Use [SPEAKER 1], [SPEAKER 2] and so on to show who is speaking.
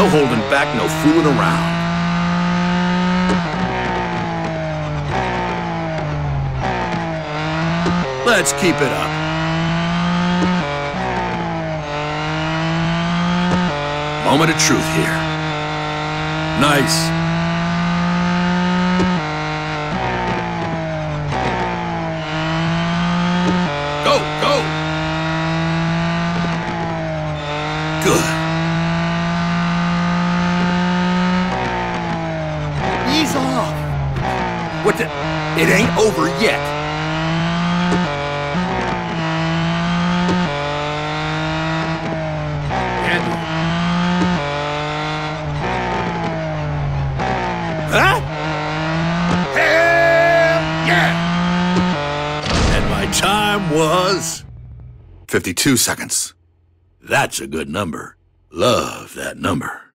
[SPEAKER 1] No holding back, no fooling around. Let's keep it up. Moment of truth here. Nice. Go, go. Good. Ease off. What the? It ain't over yet. Huh? Hell yeah! And my time was 52 seconds. That's a good number. Love that number.